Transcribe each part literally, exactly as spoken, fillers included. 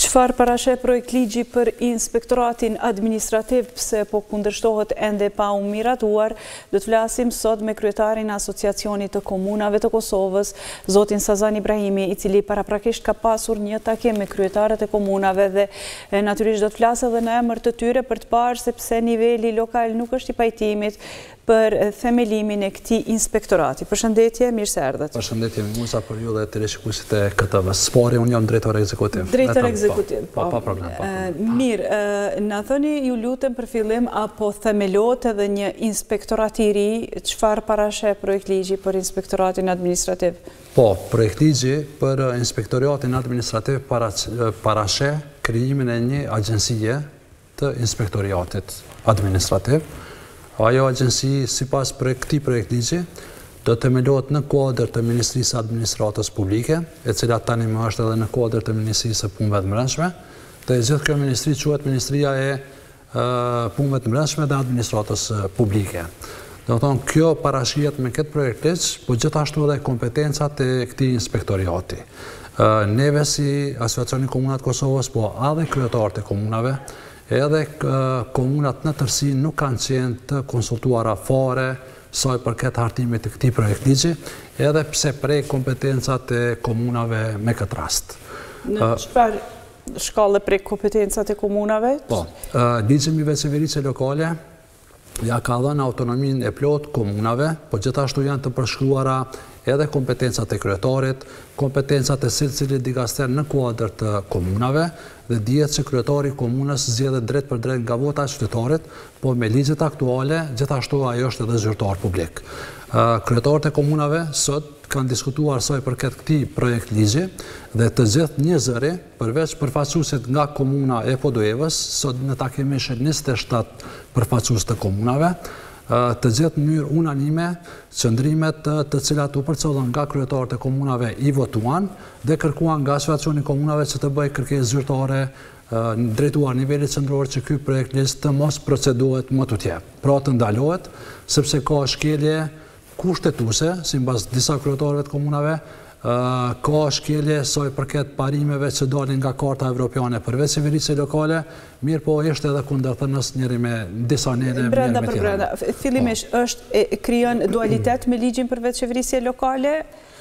Çfarë parasheh projekt ligji për inspektoratin administrativ pse po kundërshtohet ende pa u miratuar? Do të flasim sot me kryetarin e Asociacionit të Komunave të Kosovës, zotin Sazan Ibrahimi, i cili paraprakisht ka pasur një takim me kryetarët e komunave dhe natyrisht do të flasë edhe në emër të tyre për të parë se pse niveli lokal nuk është i pajtimit për themelimin e këtij inspektorati. Përshëndetje, mirë se erdhët. Përshëndetje, Musa, për ju dhe të rishikuesit e K T V-s. Spori, unë jam drejtor ekzekutiv. Drejtor ekzekutiv. Pa problem. Mirë, na thoni ju lutem për fillim, apo themelot edhe një inspektorat i ri, çfarë parasheh projekt ligji për inspektoratin administrativ? Po, projekt ligji për inspektoratin administrativ parasheh krijimin e një agjencie të inspektoratit administrativ. Ajo agjensi, sipas këtij projekt ligji, do të themelohet në kuadër të Ministrisë së Administratës Publike, e cila tani më është edhe në kuadër të Ministrisë së Punëve të Brendshme, dhe gjithë kjo ministri quhet Ministria e Punëve të Brendshme dhe Administratës Publike. Do të thonë, kjo parashihet me këtë projekt ligj, po gjithashtu edhe kompetencat e këtij inspektorati. Neve si Asociacioni Komunat Kosovës, po edhe kryetarët e komunave, edhe komunat në tërësi nuk kanë qenë të konsultuara fare saj përket hartimit të këtij projekt ligji, edhe pse prej kompetencat e komunave me këtë rast. Në çfarë shkallë prej kompetencat e komunave? Po, ligji mbi veçeveritë lokale ja ka dhënë autonominë e plot komunave, po gjithashtu janë të përshkruara edhe kompetencat e kryetarit, kompetencat e secili dikaster në kuadër të komunave, dhe dihet se kryetari i komunës zgjedhet drejt për drejt nga vota e qytetarit, po me ligjet aktuale, gjithashtu ajo është edhe zyrtar publik. Kryetarët e komunave sot kanë diskutuar saj përket këtij projekt ligji dhe të gjithë një zëri, përveç përfaqësuesit nga komuna e Podujevës, sot në takim ishin njëzet e shtatë përfaqësues të komunave, të gjithë në mënyrë unanime qëndrimet të cilat u përcollën nga kryetarët e komunave i votuan dhe kërkuan nga Asociacioni Komunave që të bëjë kërkesë zyrtare drejtuar nivelit qendror që ky projekt ligj të mos procedohet më tutje. Pra të ndalohet, sepse ka shkelje kushtetuese, sipas disa kryetarëve të komunave, ka shkelje saj përket parimeve që dalin nga Karta Evropiane për veçeveritë lokale, mirë po është edhe kundërthënës njëri me disa nene brenda për brenda. Fillimisht është krijon dualitet me ligjin për veçeveritë lokale?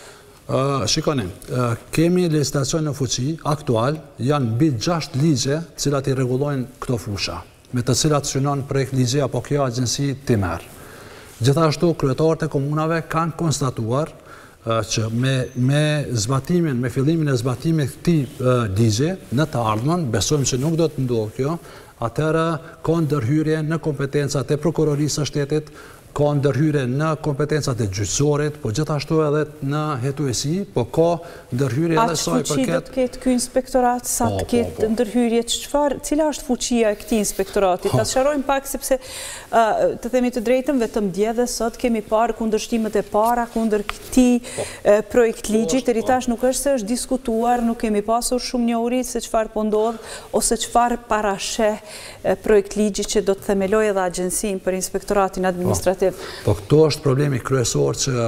Shikoni, kemi legjislacion në fuqi aktual, janë mbi gjashtë ligje të cilat i rregullojnë këto fusha, me të cilat synon projekt ligji apo kjo agjenci ti merr. Gjithashtu kryetarët e komunave kanë konstatuar që me zbatimin, me fillimin e zbatimit këtij ligji në të ardhmen, besojmë që nuk do të ndodhë kjo, atëherë ka ndërhyrje në kompetencat e prokurorisë së shtetit, ka ndërhyrje në kompetencat e gjyqësorit, po gjithashtu edhe në hetuesi, po ka ndërhyrje edhe saj përket... A që fuqi do të ketë ky inspektorat, sa të ketë ndërhyrje, cila është fuqia e këtij inspektorati? Ta sqarojmë pak, sepse të themi të drejtën, vetëm dje dhe sot kemi parë kundërshtimet e para kundër këtij projekt ligji, deri tash nuk është se është diskutuar, nuk kemi pasur shumë njohuri se çfarë po ndodh ose çfarë parasheh projekt ligji që do të themelojë edhe agjencinë për inspektoratin administrativ. Po këto është problemi kryesor që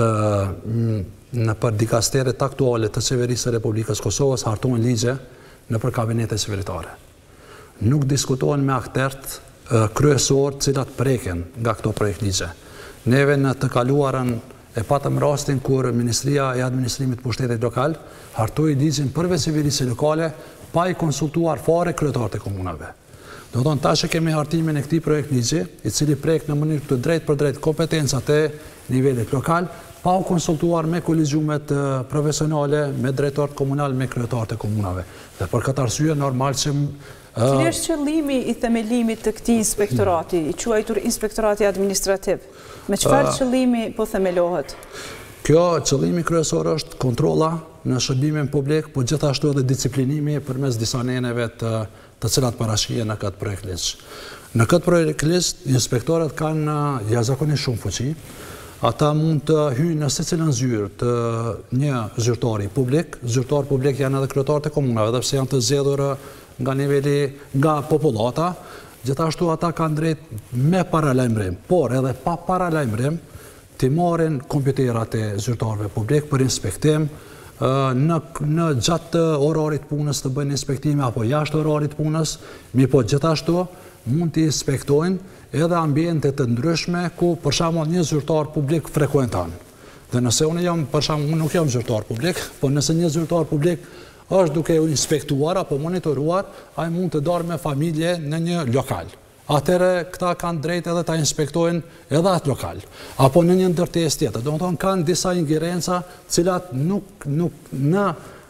në për dikasteret aktuale të qeverisë së Republikës Kosovës hartojnë ligje në për kabinetet qeveritare. Nuk diskutohen me akterët kryesor cilat preken nga këto projekt ligje. Neve në të kaluarën e patëm rastin kur Ministria e Administrimit Pushtetit Lokal hartoi ligjin për veçeveritë lokale pa i konsultuar fare kryetarët e komunave. Do të thonë, tash e kemi hartimin e këtij projekt ligji, i cili prek në mënyrë të drejtë për drejtë kompetencat e nivelit lokal, pa u konsultuar me kolegjumet profesionale, me drejtorët komunal, me kryetarët e komunave. Dhe për këtë arsye normal që Cili është qëllimi i themelimit të këtij inspektorati, i quajtur inspektorati administrativ? Me çfarë qëllimi po themelohet? Kjo qëllimi kryesor është kontrolla në shërbimin publik, po gjithashtu edhe disciplinimi përmes disa neneve të të cilat parashihen në këtë projekt ligj. Në këtë projekt ligj, inspektorët kanë jashtëzakonisht shumë fuqi. Ata mund të hyjnë në secilën zyrë të një zyrtari publik. Zyrtar publik janë edhe kryetarët e komunave, edhe pse janë të zgjedhur nga niveli, nga popullata. Gjithashtu ata kanë drejt me paralajmërim, por edhe pa paralajmërim, të marrin kompjuterat e zyrtarëve publik për inspektim, në gjatë orarit punës të bëjnë inspektime apo jashtë orarit punës, mi po gjithashtu mund të inspektojnë edhe ambiente të ndryshme ku për shembull një zyrtar publik frekuenton. Dhe nëse unë jam, për shembull, unë nuk jam zyrtar publik, po nëse një zyrtar publik është duke u inspektuar apo monitoruar, ai mund të dalë me familje në një lokal. Atëherë këta kanë drejt edhe ta inspektojnë edhe atë lokal, apo në një ndërtesë tjetër. Domethënë kanë disa ingerenca cilat nuk nuk në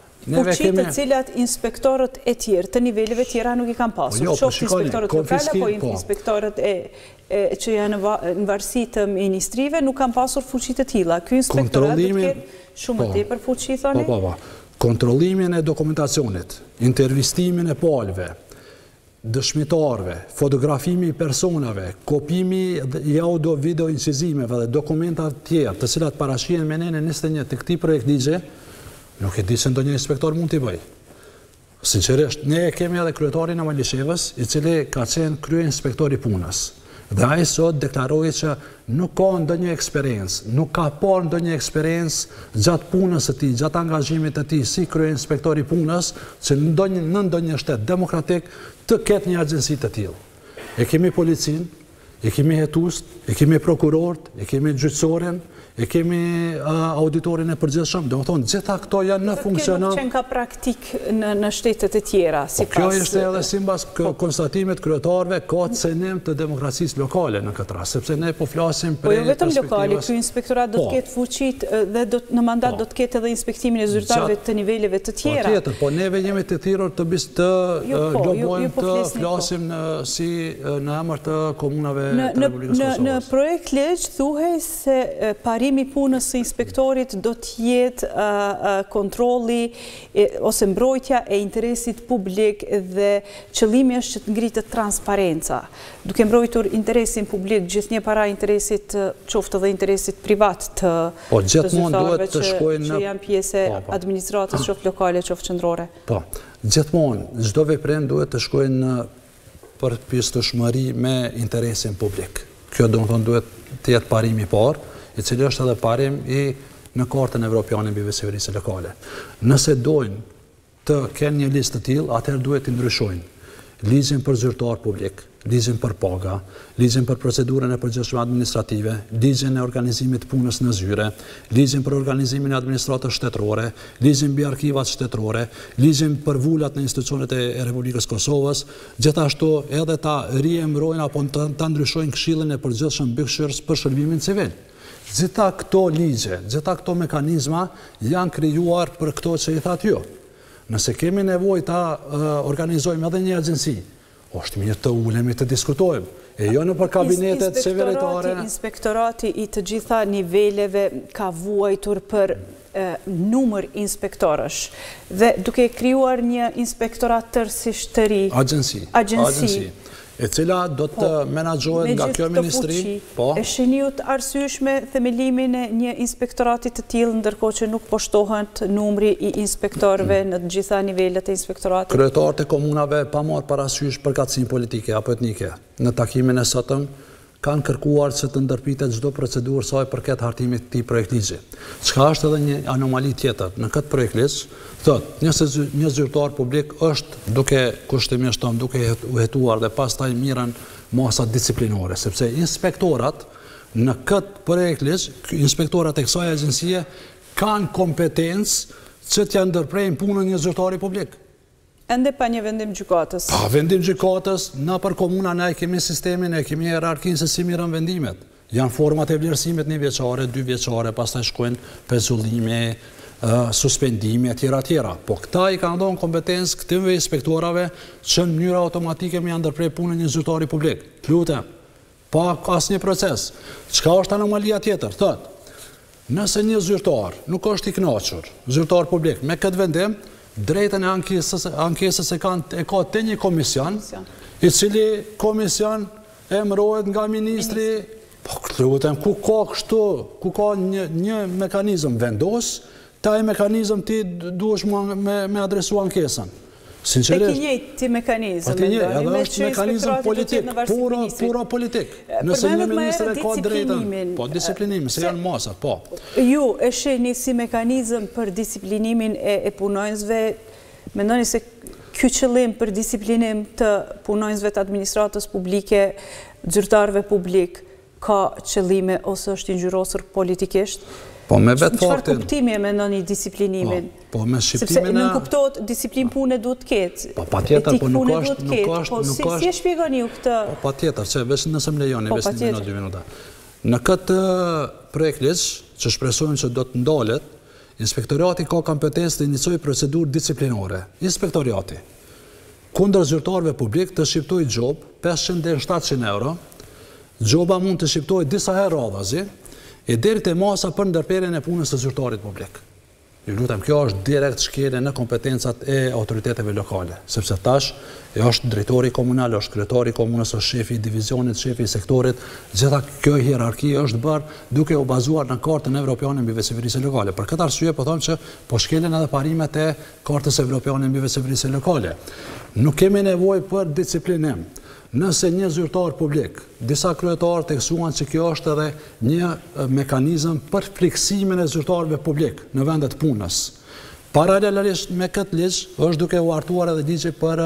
fuqi të cilat inspektorët e tjerë të niveleve tjera nuk i kanë pasur. Qoftë inspektorët lokale apo inspektorët e që janë në varësi të ministrive nuk kanë pasur fuqi të tilla. Ky inspektorat do të ketë shumë më tepër fuqi, thoni? Po, po, po. Kontrollimin e dokumentacionit, intervistimin e palëve, dëshmitarve, fotografimi i personave, kopimi i audio-video incizimeve dhe dokumenta tjerë, të cilat parashihen me nene njëzet e një të këtij projekt ligje, nuk e di se ndonjë inspektor mund t'i bëj. Sinqerisht, ne kemi edhe kryetarin e Malishevës, i cili ka qenë krye inspektori punës. Dhe ai sot deklaroi që nuk ka ndonjë eksperiencë, nuk ka parë ndonjë eksperiencë gjatë punës së tij, gjatë angazhimit të tij si krye inspektori punës, që në ndonjë në ndonjë shtet demokratik të ketë një agjenci të tillë. E kemi policinë, e kemi hetust, e kemi prokurorët, e kemi gjyqësorin, e kemi auditorin e përgjithshëm. Do të thonë, gjitha këto janë në funksional. Kjo nuk ka praktik në shtetet e tjera. Kjo është edhe sipas konstatimit kryetarëve, ka cenim të demokracisë lokale në këtë rast, sepse ne po flasim për. Po jo vetëm lokale, ky inspektorat do të ketë fuqitë dhe në mandat do të ketë edhe inspektimin e zyrtarëve të niveleve të tjera. Patjetër, po neve jemi të thirrur të bis të lobojmë të flasim si në emër të komunave të Republikës Kosovës. Në projekt ligj thuhej se parimi punës së inspektorit do të jetë kontrolli ose mbrojtja e interesit publik dhe qëllimi është që të ngritet transparenca. Duke mbrojtur interesin publik gjithnjë para interesit qoftë dhe interesit privat të zyrtarëve që janë pjesë e administratës qoftë lokale, qoftë qendrore. Po, gjithmonë çdo veprim duhet të shkojë në përpjekshmëri me interesin publik. Kjo do të thonë duhet të jetë parimi i parë, i cili është edhe parim i në Kartën Evropiane mbi Qeverisë Lokale. Nëse dojnë të kenë një listë të tillë, atëherë duhet të ndryshojnë ligjin për zyrtar publik, ligjin për paga, ligjin për procedurën e përgjithshme administrative, ligjin e organizimit të punës në zyre, ligjin për organizimin e administratës shtetërore, ligjin mbi arkivat shtetërore, ligjin për vulat në institucionet e Republikës Kosovës, gjithashtu edhe ta riembrojnë apo ta ndryshojnë Këshillin e Përgjithshëm Mbikëqyrës për shërbimin civil. Gjitha këto ligje, gjitha këto mekanizma janë krijuar për këto që i thatë ju. Nëse kemi nevojë ta organizojmë edhe një agjenci, është mirë të ulemi të diskutojmë. E jo në për kabinetet qeveritare. Inspektorati i të gjitha niveleve ka vuajtur për numër inspektorësh dhe duke krijuar një inspektorat tërësisht të ri. Agjenci. Agjenci. E cila do të menaxhohet nga kjo ministri. Po. E shihni ju të arsyeshme themelimin e një inspektorati të tillë ndërkohë që nuk poshtohet numri i inspektorëve në të gjitha nivelet e inspektoratit. Kryetarët e komunave pa marrë parasysh përkatësinë politike apo etnike në takimin e sotëm kanë kërkuar që të ndërpritet çdo procedurë sa i përket hartimit të këtij projekt ligji. Çka është edhe një anomali tjetër në këtë projekt ligj, thotë, nëse një zyrtar publik është duke kushtimisht tom duke u hetuar dhe pastaj mirën masa disiplinore, sepse inspektorat në këtë projekt ligj, inspektorat e kësaj agjencie kanë kompetencë që t'ja ndërprejnë punën një zyrtari publik. Ende pa një vendim gjykatës. Pa vendim gjykatës, na për komuna ne kemi sistemin, ne kemi hierarkinë se si mirën vendimet. Janë format e vlerësimit një vjeçare, dy vjeçare, pastaj shkojnë pezullime, suspendime, tjera tjera. Po këta i kanë dhënë kompetencë këtyre inspektorave që në mënyrë automatike më janë ndërprer punën një zyrtari publik. Lutem, pa asnjë proces. Çka është anomalia tjetër? Thotë, nëse një zyrtar nuk është i kënaqur, zyrtar publik me këtë vendim, drejtën e ankesës, ankesës e, kanë, e ka të një komision, i cili komision emërohet nga ministri, po lutem, ku ka kështu, ku ka një, një mekanizëm vendos, taj mekanizëm ti duhesh me, me adresu ankesën. Sinqerisht. E ki njëjtë mekanizëm. Po njëjtë, edhe është mekanizëm politik, puro, puro politik. Nëse një ministër e ka drejtën, po disiplinimi, se janë masa, po. Ju e shihni si mekanizëm për disiplinimin e punonjësve, mendoni se ky qëllim për disiplinim të punonjësve të administratës publike, zyrtarëve publik, ka qëllime ose është i ngjyrosur politikisht? Po me vetë faktin... Çfarë kuptimi e mendoni disiplinimin? Po me shqiptimin... Sepse nuk kuptohet disiplin pune duhet ketë. Po pa tjetër, po nuk është... Po si e shpjegoni ju këtë? Po pa tjetër, që vesë nëse më lejoni, vesë një minutë, dy minuta. Në këtë projekt ligj, që shpresojmë që do të ndalet, Inspektorati ka kompetencë të iniciojë procedurë disiplinore. Inspektorati, kundër zyrtarëve publik të shqiptojë gjobë pesëqind deri në shtatëqind euro, gjoba mund të shqiptojë disa herë radhazi, e deri te masa për ndërprerjen e punës së zyrtarit publik. Ju lutem, kjo është direkt shkelje në kompetencat e autoriteteve lokale, sepse tash e është drejtori komunal, është kryetari i komunës, është shefi i divizionit, shefi i sektorit, gjitha kjo hierarki është bërë duke u bazuar në kartën evropiane mbi veçëverinë lokale. Për këtë arsye po them që po shkelen edhe parimet e kartës evropiane mbi veçëverinë lokale. Nuk kemi nevojë për disiplinim. Nëse një zyrtar publik, disa kryetarë teksuan që kjo është edhe një mekanizëm për fleksimin e zyrtarëve publik në vendet punës. Paralelisht me këtë ligj është duke u hartuar edhe ligji për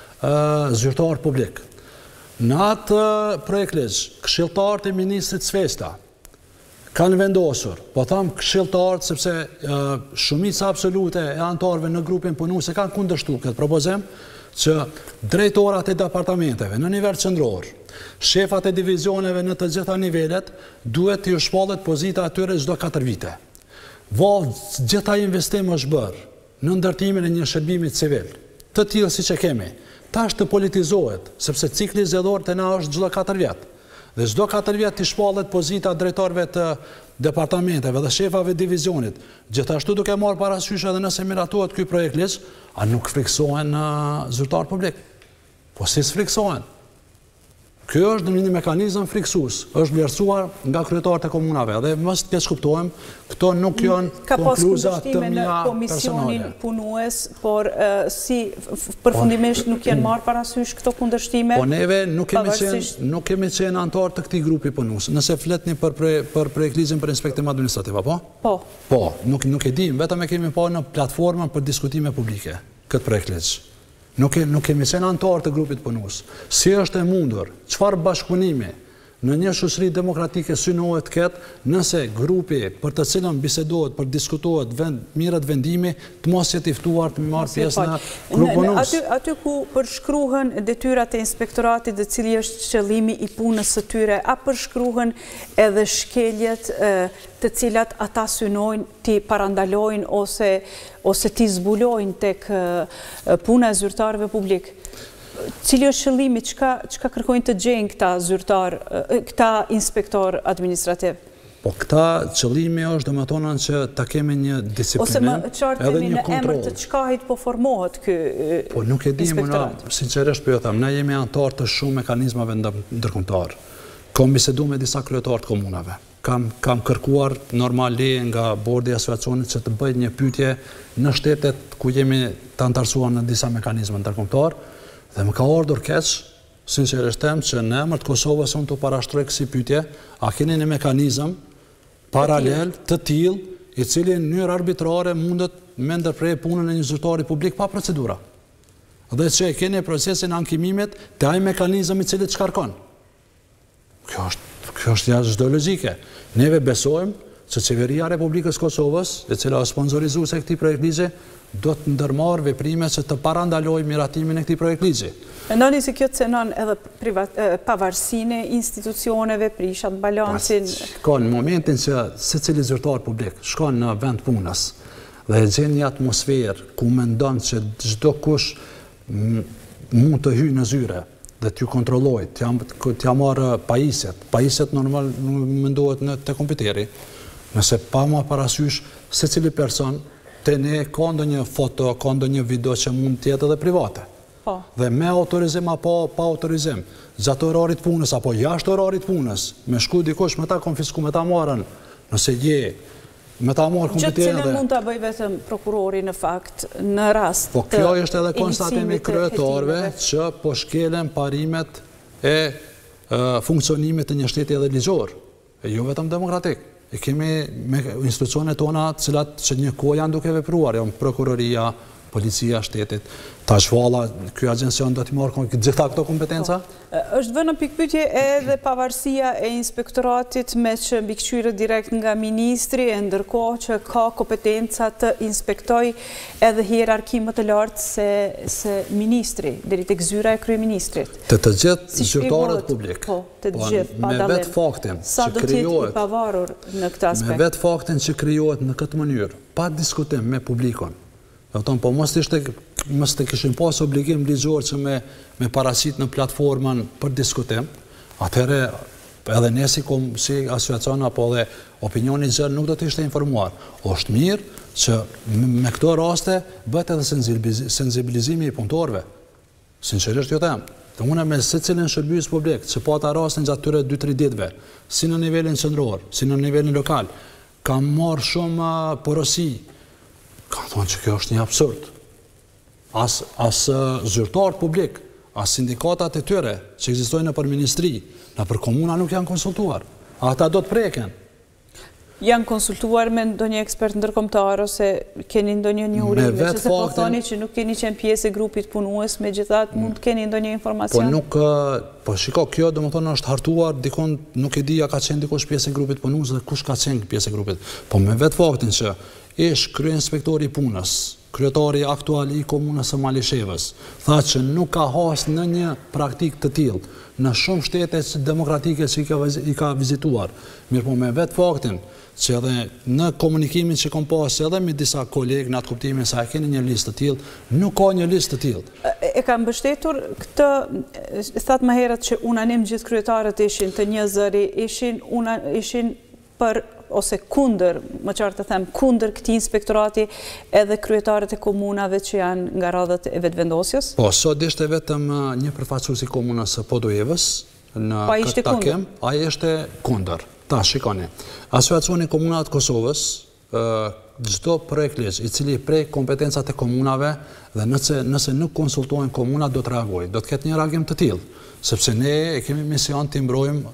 zyrtar publik. Në atë projekt ligj, këshilltarët e ministrit Svesta kanë vendosur, po tham këshilltarët sepse shumica absolute e anëtarëve në grupin punues e kanë kundërshtuar këtë propozim, që drejtorat e departamenteve në nivel qendror, shefat e divizioneve në të gjitha nivelet, duhet të shpallet pozita atyre çdo katër vite. Val, gjitha investim është bërë në ndërtimin e një shërbimi civil, të tillë siç e kemi. Tash të politizohet, sepse cikli zgjedhor te na është çdo katër vjet. Dhe çdo katër vjet të shpallet pozita drejtorëve të departamenteve dhe shefave divizionit. Gjithashtu duke marrë parasysh edhe nëse miratohet ky projekt ligj, a nuk friksohen zyrtar publik? Po si s'friksohen? Kjo është një mekanizëm friksues, është vlerësuar nga kryetarët e komunave dhe mos të keq kuptohem, këto nuk janë konkluza të mia personale. Ka pas komisionin punues, por si përfundimisht nuk janë marrë parasysh këto kundërshtime? Po neve nuk kemi qenë nuk kemi qenë antar të këtij grupi punues. Nëse fletni për për projekt ligjin për inspektim administrativ, apo? Po. Po, nuk nuk e dim, vetëm e kemi pa në platformën për diskutime publike këtë projekt ligj. Nuk kemi qenë antar të grupit punues. Si është e mundur, çfarë bashkëpunimi në një shoqëri demokratike synohet ketë nëse grupi për të cilën bisedohet, për diskutohet mirët vendimi, të mos jetë i ftuar të marrë pjesë në grup punues. Aty ku përshkruhen detyrat e inspektoratit dhe cili është qëllimi i punës së tyre, a përshkruhen edhe shkeljet të cilat ata synojnë ti parandalojnë ose ose ti zbulojnë tek puna e zyrtarëve publik? Cili është qëllimi, çka kërkojnë të gjejnë këta zyrtar, këta inspektor administrativ? Po këta qëllimi është domethënë që ta kemi një disiplinim edhe një kontroll. Ose më qartëmi në emër të çkahit po formohet ky inspektorat? Po nuk e di më, sinqerisht po ju them, ne jemi antar të shumë mekanizmave ndërkombëtar. Kam biseduar me disa kryetarë të komunave. Kam kam kërkuar normal leje nga bordi i asociacionit që të bëjë një pyetje në shtetet ku jemi të antarësuar në disa mekanizme ndërkombëtar. Dhe më ka ardhur keq, sinqerisht them, që në emër të Kosovës unë të parashtroj kësi pyetje, a keni një mekanizëm paralel të tillë, i cili në mënyrë arbitrare mundet me ndërprer punën e një zyrtari publik pa procedura. Dhe që e keni procesin ankimimit të ai mekanizëm i cili të shkarkon. Kjo është, kjo është jashtë çdo logjike. Neve besojmë që Qeveria e Republikës Kosovës, e cila është sponsorizuese e këtij projekt ligji, do të ndërmarrë veprime që të parandalojë miratimin e këtij projekt ligji. Mendoni se kjo cenon edhe pavarësinë e institucioneve, prishat balancin? Ka në momentin që secili zyrtar publik shkon në vend punës dhe e gjen një atmosferë ku mendon se çdo kush mund të hyjë në zyre dhe t'ju kontrollojë, t'ja marrë pajisjet. Pajisjet normal mendohet në te kompjuteri. Nëse pa ma parasysh secili person te ne ka ndonjë foto, ka ndonjë video që mund të jetë edhe private. Po. Dhe me autorizim apo pa autorizim, gjatë orarit punës apo jashtë orarit punës, me shku dikush me ta konfisku, me ta marrën, nëse je me ta marrë kompetente. Gjë cilën mund ta bëj vetëm prokurori në fakt në rast Po kjo është edhe konstatimi kryetarëve që po shkelen parimet e funksionimit të një shteti edhe ligjor, e jo vetëm demokratik. E kemi me institucionet tona cilat që një kohë janë duke vepruar, janë prokuroria, policia shtetit, tash valla, ky agjencion do t'i marrë gjitha këto kompetenca? Është vënë në pikpyetje edhe pavarësia e inspektoratit me që mbikëqyrë direkt nga ministri, e ndërkohë që ka kompetenca të inspektoj edhe hierarki më të lartë se, se ministri, deri tek zyra e kryeministrit. Të të gjithë zyrtarët publik. Po, të të gjithë, pa me dallim. vetë faktin Sa që do t'jetë i krijohet, pavarur në këtë aspekt? me vetë faktin që krijohet në këtë mënyrë, pa diskutim me publikon. Do të thonë, po mos ishte mos të kishin pas obligim ligjor që me me parasit në platformën për diskutim, atëherë edhe ne si, si asociacion apo edhe opinioni i gjerë nuk do të ishte informuar. Është mirë që me këto raste bëhet edhe sensibilizimi i punëtorëve. Sinqerisht jo them. Të unë me secilin shërbys publik që pata rastin gjatë tyre dy tre ditëve, si në nivelin qendror, si në nivelin lokal, kam marrë shumë porosi. Ka thonë që kjo është një absurd. As, as zyrtarët publik, as sindikatat e tyre që ekzistojnë në për ministri, në për komuna nuk janë konsultuar. Ata do të preken. Janë konsultuar me ndonjë ekspert ndërkombëtar ose keni ndonjë njohuri, me që se po thoni që nuk keni qenë pjesë e grupit punues, megjithatë mund të keni ndonjë informacion? Po nuk, po shiko, kjo do më thonë është hartuar, dikon nuk e di a ka qenë dikush pjesë e grupit punues dhe kush ka qenë pjesë e grupit. Po me vetë faktin që ish kryeinspektori i punës, kryetari aktual i komunës së Malishevës, tha që nuk ka has në një praktik të tillë në shumë shtete demokratike që i ka, i ka vizituar. Mirë po me vetë faktin që edhe në komunikimin që kom pas edhe me disa kolegë në atë kuptimin se a keni një listë të tillë, nuk ka një listë të tillë. E kam mbështetur këtë, thatë më herët që unanim gjithë kryetarët ishin të një zëri, ishin, una, ishin për ose kundër, më qartë të them, kundër këtij inspektorati edhe kryetarët e komunave që janë nga radhët e vetëvendosjes? Po, sot ishte vetëm një përfaqësues i komunës së Podujevës në këtë takim, ai ishte kundër. Ta, shikoni, Asociacioni Komunave të Kosovës, çdo projekt ligj i cili prej kompetencat e komunave dhe nëse, nëse nuk konsultojnë komunat do të reagojë, do të ketë një reagim të tillë, sepse ne e kemi mision të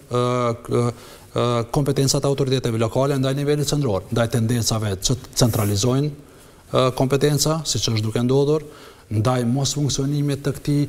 mbrojmë kompetencat e autoriteteve lokale ndaj nivelit qendror, ndaj tendencave që centralizojnë kompetenca, siç është duke ndodhur, ndaj mos funksionimit të këtij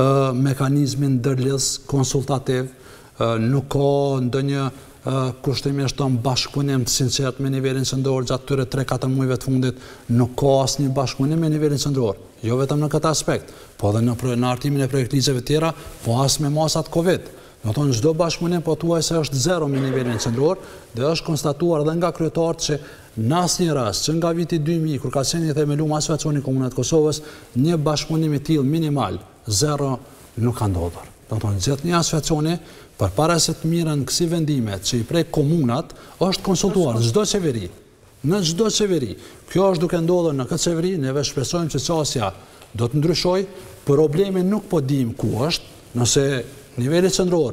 mekanizmi ndërlidhës konsultativ, nuk ka ndonjë kushtimisht të bashkëpunim të sinqert me nivelin qendror gjatë këtyre tre katër muajve të fundit, nuk ka asnjë bashkëpunim me nivelin qendror, jo vetëm në këtë aspekt, po edhe në, në artimin e projektligjeve të tjera, po as me masat Covid. Do të thonë çdo bashkëpunim po thuaj se është zero me nivelin qendror dhe është konstatuar edhe nga kryetarët që në asnjë rast që nga viti dy mijë kur ka qenë i themeluar Asociacioni Komunave të Kosovës, një bashkëpunim i tillë minimal zero nuk ka ndodhur. Do të thonë gjithë një asociacioni përpara se të mirën kësi vendimet që i prek komunat është konsultuar në çdo qeveri. Në çdo qeveri. Kjo është duke ndodhur në këtë qeveri, neve shpresojmë që çësia do të ndryshojë, problemi nuk po dim ku është, nëse niveli qendror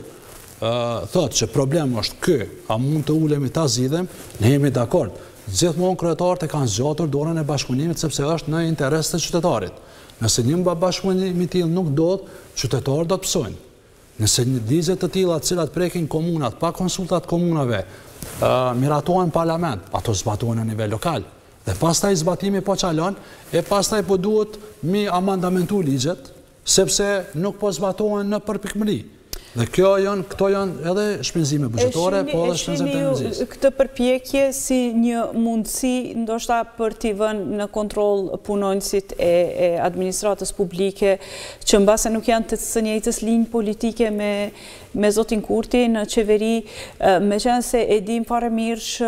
uh, thotë që problem është ky, a mund të ulemi ta zgjidhem, ne jemi dakord. Gjithmonë kryetarët e kanë zgjatur dorën e bashkëpunimit sepse është në interes të qytetarit. Nëse një bashkëpunim i tillë nuk ndodh, qytetarët do të psojnë. Nëse një ligje të tilla të cilat prekin komunat pa konsultat komunave, uh, miratohen parlament, ato zbatohen në nivel lokal. Dhe pastaj zbatimi po çalon, e pastaj po duhet mi amandamentu ligjet, sepse nuk po zbatohen në përpikmëri. Dhe kjo janë, këto janë edhe shpenzime buxhetore, po edhe shpenzime të energjisë. Këtë përpjekje si një mundësi ndoshta për t'i vënë në kontroll punonjësit e, e administratës publike që mbase nuk janë të së njëjtës linjë politike me me zotin Kurti në qeveri, me qenë se e dim fare mirë që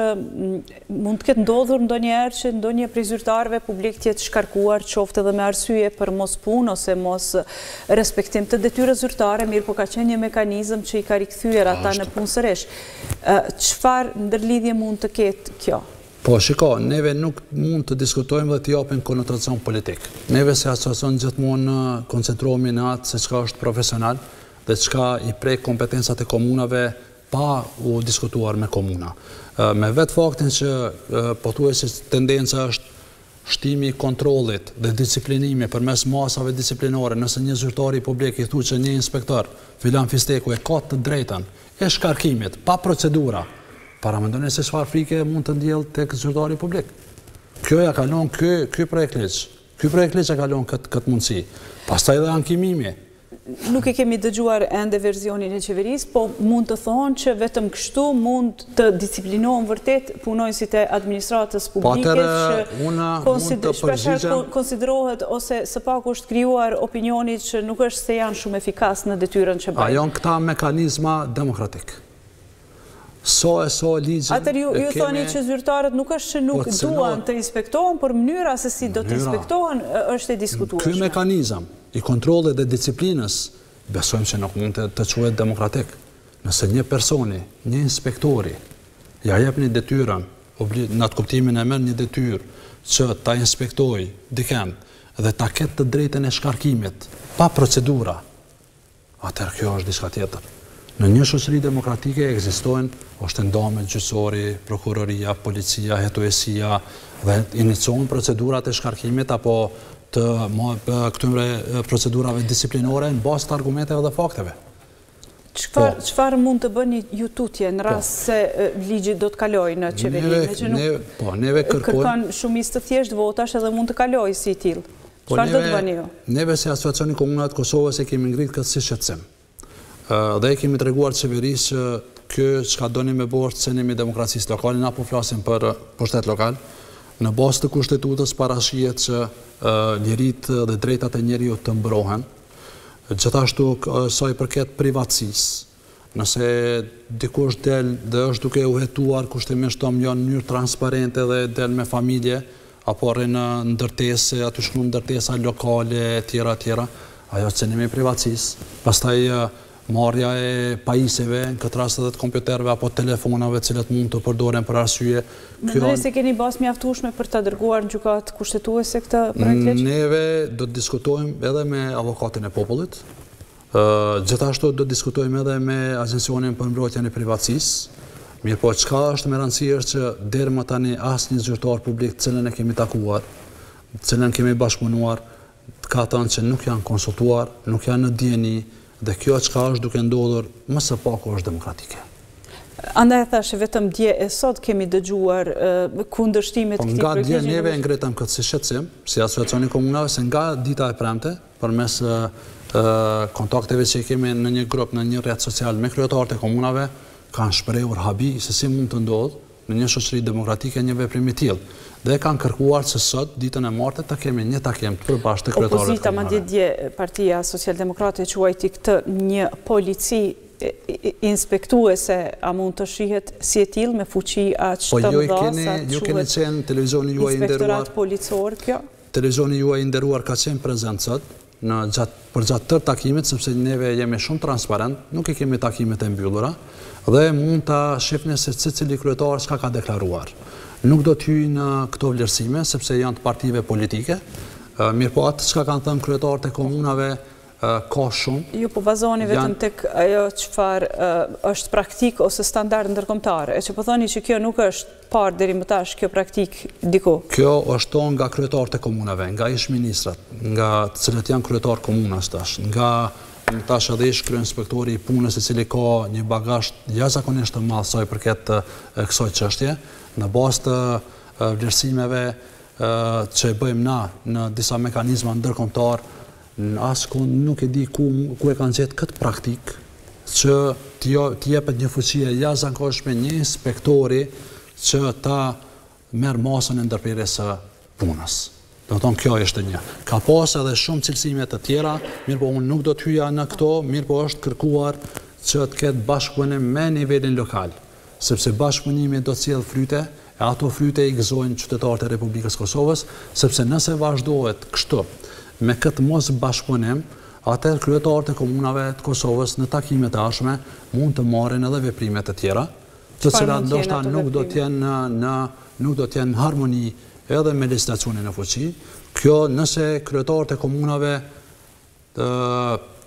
mund të ketë ndodhur ndonjëherë që ndonjë prej zyrtarëve publik të jetë shkarkuar qoftë edhe me arsye për mos punë ose mos respektim të detyrës zyrtare, mirë po ka qenë një mekanizëm që i ka rikthyer ata në punë sërish. Çfarë ndërlidhje mund të ketë kjo? Po, shiko, neve nuk mund të diskutojmë dhe të japim konotacion politik. Neve se asociacion gjithmonë koncentrohemi në atë se çka është profesional dhe çka i prek kompetencat e komunave pa u diskutuar me komuna. Me vetë faktin që po thuaj se tendenca është shtimi i kontrollit dhe disciplinimi përmes masave disciplinore, nëse një zyrtar i publik i thuhet që një inspektor filan Fisteku e ka të drejtën e shkarkimit pa procedura, para mendoni se çfarë frike mund të ndjell tek zyrtari publik. Kjo ja kalon ky ky projekt ligj. Ky projekt ligj ja kalon këtë këtë mundësi. Pastaj edhe ankimimi. Nuk e kemi dëgjuar ende versionin e qeverisë, po mund të thonë që vetëm kështu mund të disiplinohen vërtet punojësit e administratës publike që konsiderohet ose së paku është krijuar opinioni që nuk është se janë shumë efikas në detyrën që bëjnë. A janë këta mekanizma demokratik. So e so ligjin. Atër ju thoni që zyrtarët nuk është që nuk duan të inspektohen, por mënyra se si do të inspektohen është e diskutueshme. Ky mekanizëm i kontrollit dhe disiplinës besojmë që nuk mund të quhet demokratik. Nëse një personi, një inspektori, ja jep një detyrën, në atë kuptimin e merr një detyrë që ta inspektojë dikën dhe ta ketë të drejtën e shkarkimit pa procedura, atëherë kjo është diçka tjetër. Në një shoqëri demokratike ekzistojnë oshtendame gjyqësori, prokuroria, policia, hetuesia dhe iniciojnë procedurat e shkarkimit apo të këtyre procedurave disiplinore në bazë të argumenteve dhe fakteve. Çfarë mund të bëni ju tutje në rast se ligji do të kalojë në qeveri? Po, neve kërkon shumicë të thjeshtë votash edhe mund të kalojë si i tillë. Çfarë do të bëni ju? Neve si Asociacioni Komunave të Kosovës e kemi ngritur këtë si shqetësim. Dhe e kemi treguar qeverisë që kjo çka doni me bërë cenimi demokracisë lokale, na po flasim për pushtet lokal. Në bazë të kushtetutës parashihet që liritë dhe drejtat e njeriut të mbrohen. Gjithashtu sa i përket privatësisë. Nëse dikush del dhe është duke u hetuar kushtimisht të mënyrë në mënyrë transparente dhe del me familje, apo rrin në ndërtese, aty shkruan ndërtesa lokale, tjera tjera, ajo cenimi i privatësisë. Pastaj marrja e pajisjeve, në këtë rast edhe të kompjuterëve apo telefonave, të cilat mund të përdoren për arsye. Mendoni se keni bazë mjaftueshme për ta dërguar në gjykatë kushtetuese këtë projekt ligj? Neve do të diskutojmë edhe me avokatin e popullit. Gjithashtu do të diskutojmë edhe me Agjencionin për mbrojtjen e privatësisë. Mirë po, çka është me rëndësi është që deri më tani asnjë zyrtar publik të cilën e kemi takuar, të cilën kemi bashkëpunuar, ka thënë që nuk janë konsultuar, nuk janë në dieni, dhe kjo çka është duke ndodhur më së paku është demokratike. Andaj thashë vetëm dje e sot kemi dëgjuar kundërshtimet këtij projekti. Nga dje neve ngritëm këtë si shqetësim, si Asociacioni Komunave, se nga dita e premte, përmes kontakteve që kemi në një grup, në një rrjet social me kryetarët e komunave, kanë shprehur habi se si mund të ndodhë në një shoqëri demokratike një veprim i tillë. Dhe kanë kërkuar që sot, ditën e martët, të kemi një takim të përbashkët të kryetarëve të komunave. Opozita, madje dje Partia Socialdemokrate quajti këtë një polici inspektuese, a mund të shihet si e tillë me fuqi aq të mëdha sa ju keni qenë televizioni juaj i nderuar. Inspektorat policor kjo. Televizioni juaj i nderuar ka qenë prezant sot në gjatë për gjatë tërë takimit, sepse neve jemi shumë transparent, nuk i kemi takimet e mbyllura dhe mund ta shihni se secili kryetar çka ka deklaruar. Nuk do të hyj në këto vlerësime sepse janë të partive politike. Mirë po atë çka kanë thënë kryetarët e komunave ka shumë. Ju po bazoheni vetëm tek ajo çfarë është praktik ose standard ndërkombëtar. E që po thoni që kjo nuk është parë deri më tash kjo praktik diku. Kjo është tonë nga kryetarët e komunave, nga ish-ministrat, nga të cilët janë kryetar komunas tash, nga tash edhe ish krye-inspektori i punës i cili ka një bagazh jashtëzakonisht të madh sa i përket kësaj çështje, në bazë të vlerësimeve që e bëjmë na në disa mekanizma ndërkombëtar. Në askund nuk e di ku, ku e kanë gjetë këtë praktik që t'i jepet një fuqie jashtëzakonshme një inspektori që ta merr masën e ndërprerjes së punës. Do të thonë kjo është një. Ka pas edhe shumë cilësime të tjera, mirë po unë nuk do të hyja në këto, mirë po është kërkuar që të ketë bashkëpunim me nivelin lokal, sepse bashkëpunimi do të sjellë fryte, e ato fryte i gëzojnë qytetarët e Republikës Kosovës, sepse nëse vazhdohet kështu me këtë mos bashkëpunim, atëherë kryetarët e komunave të Kosovës në takimet e ardhshme mund të marrin edhe veprime të tjera, të cilat ndoshta nuk do të jenë në nuk do të jenë në harmoni edhe me legjislacionin e fuqi. Kjo nëse kryetarët e komunave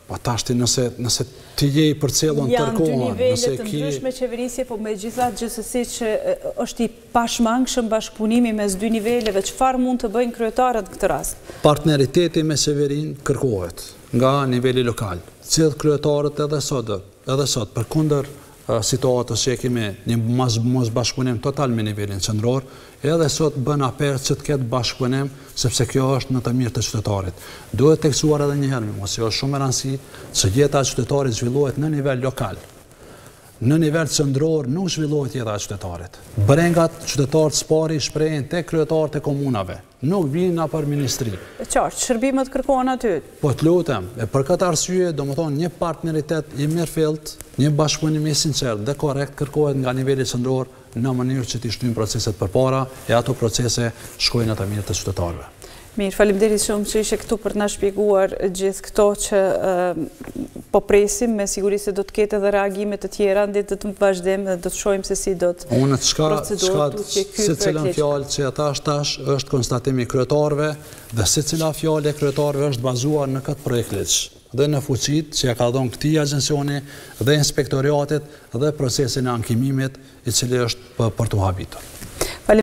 Pa tashti nëse ti je i përcjellur në tërkohën, janë dy nivele të ndryshme qeverisje, po megjithatë gjithsesi që është i pashmangshëm bashkëpunimi mes dy niveleve, çfarë mund të bëjnë kryetarët në këtë rast? Partneriteti me qeverinë kërkohet nga niveli lokal. Cilët kryetarët edhe sot, edhe sot përkundër situatës që e kemi një mos bashkëpunim total me nivelin qendror, edhe sot bën apel që të ketë bashkëpunim, sepse kjo është në të mirë të qytetarit. Duhet teksuar edhe një herë, mos është shumë e rëndësishme që jeta e qytetarit zhvillohet në nivel lokal. Në nivel qendror nuk zhvillohet jeta e qytetarit. Brengat qytetarët s'pari shprehin tek kryetarët e komunave, nuk vinë nga për ministri. Qartë, shërbimet kërkohen aty. Po të lutem, e për këtë arsye, domethënë një partneritet i mirëfillt, një bashkëpunim i sinqert dhe korrekt kërkohet nga niveli qendror në mënyrë që të shtyjmë proceset përpara e ato procese shkojnë në të mirë të qytetarëve. Mirë, faleminderit shumë që ishe këtu për të na shpjeguar gjithë këto që po presim, me siguri se do të ketë edhe reagime të tjera, ndë të të vazhdim dhe do të shohim se si do të procedohet se cilën fjalë që ata tash është konstatimi i kryetarëve dhe se cila fjalë e kryetarëve është bazuar në këtë projekt ligj dhe në fuqit që ja ka dhënë këtij agjencioni dhe inspektoriatit dhe procesin e ankimimit i cili është për të habitur.